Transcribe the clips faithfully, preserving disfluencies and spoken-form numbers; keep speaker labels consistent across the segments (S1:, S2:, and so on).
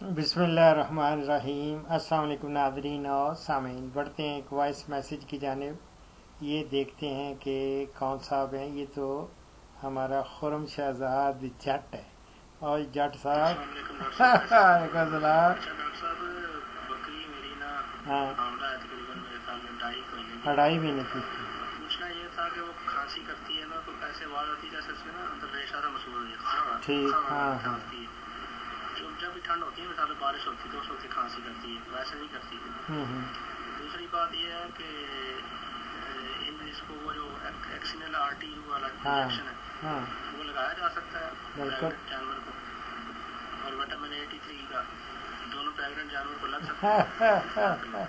S1: बिस्मिल्लाहिर्रहमानिर्रहीम। अस्सलाम वालेकुम नाज़रीन और सामीन। बढ़ते हैं एक वॉइस मैसेज की जानिब। ये देखते हैं कि कौन साहब हैं। ये तो हमारा खुरम शहजाद जट है। और जट साहब हाँ अढ़ाई महीने की
S2: पूछना ये था कि वो खांसी करती है ना तो कैसे आवाज आती है, जैसे इसमें ना अंदर रेशा सा मशहूर हो जाता है।
S1: ठीक हाँ हाँ
S2: जो जब भी ठंड होती है मिसाल बारिश होती है तो उस वक्त खांसी करती है, वैसे नहीं करती। दूसरी बात ये है कि इन इसको वो जो एक्सिनल आरटी वाला इंजेक्शन है
S1: हाँ
S2: वो लगाया जा सकता है जानवर को, और विटामिन एटी थ्री का दोनों प्रेग्नेंट जानवर को लग सकता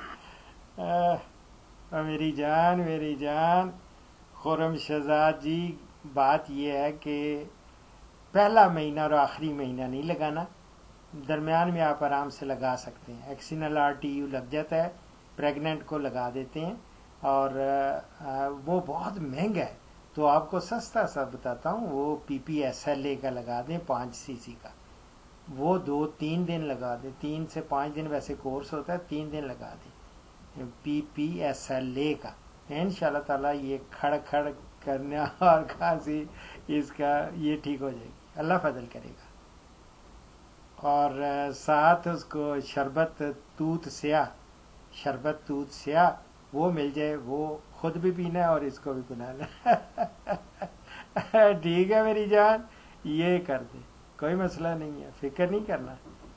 S1: है। मेरी जान मेरी जान खुरम शहजाद जी, बात यह है कि पहला महीना और आखिरी महीना नहीं लगाना, दरमियान में आप आराम से लगा सकते हैं। एक्सिनल आर टी यू लग जाता है, प्रेग्नेंट को लगा देते हैं, और वो बहुत महंगा है। तो आपको सस्ता सा बताता हूँ, वो P P S L A का लगा दें, पाँच सी सी का। वो दो तीन दिन लगा दें, तीन से पाँच दिन वैसे कोर्स होता है, तीन दिन लगा दें P P S L A का। इंशाल्लाह ताला ये खड़ खड़ करना और खांसी इसका ये ठीक हो जाएगी, अल्लाह फजल करेगा। और साथ उसको शरबत तूत स्या शरबत तूत स्या वो मिल जाए, वो खुद भी पीना है और इसको भी पिलाना है। ठीक है मेरी जान, ये कर दे, कोई मसला नहीं है, फिक्र नहीं करना।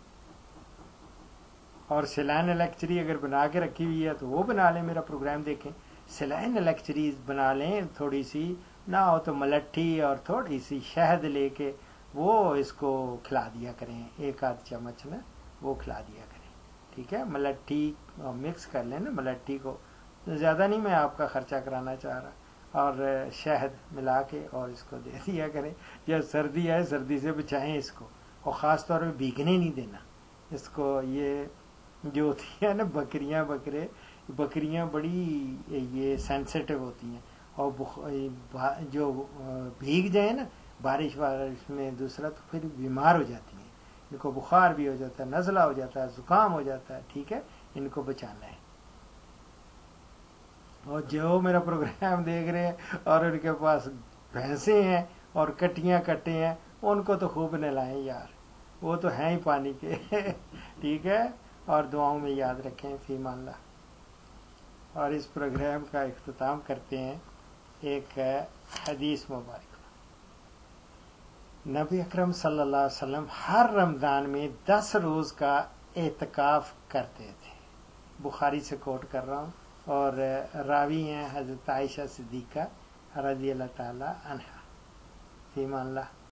S1: और सिलाइन इलेक्ट्री अगर बना के रखी हुई है तो वो बना लें, मेरा प्रोग्राम देखें। सिलाइन इलेक्ट्री बना लें, थोड़ी सी ना हो तो मलट्ठी और थोड़ी सी शहद लेके वो इसको खिला दिया करें, एक आध चम्मच ना वो खिला दिया करें। ठीक है, मलट्ठी मिक्स कर लें ना, मलट्ठी को ज़्यादा नहीं मैं आपका ख़र्चा कराना चाह रहा, और शहद मिला के और इसको दे दिया करें। या सर्दी है, सर्दी से बचाएं इसको, और ख़ास तौर पे भीगने नहीं देना इसको। ये जो होती है ना बकरियां बकरे बकरियां बड़ी ये सेंसिटिव होती हैं, और जो भीग जाए ना बारिश वारिश में दूसरा तो फिर बीमार हो जाती हैं, इनको बुखार भी हो जाता है, नज़ला हो जाता है, जुकाम हो जाता है। ठीक है, इनको बचाना है। और जो मेरा प्रोग्राम देख रहे हैं और उनके पास भैंसे हैं और कटियां कटे हैं, उनको तो खूब नहलाएं यार, वो तो हैं ही पानी के। ठीक है, और दुआओं में याद रखें। फी मान ला। और इस प्रोग्राम का इख्तिताम करते हैं एक हदीस मुबारक। नबी अकरम सल्लल्लाहु अलैहि वसल्लम हर रमज़ान में दस रोज़ का एतकाफ करते थे। बुखारी से कोट कर रहा हूँ, और रावी हैं हज़रत आयशा सिद्दीक़ा रज़ी अल्लाह ताला अन्हा। फी मान ला।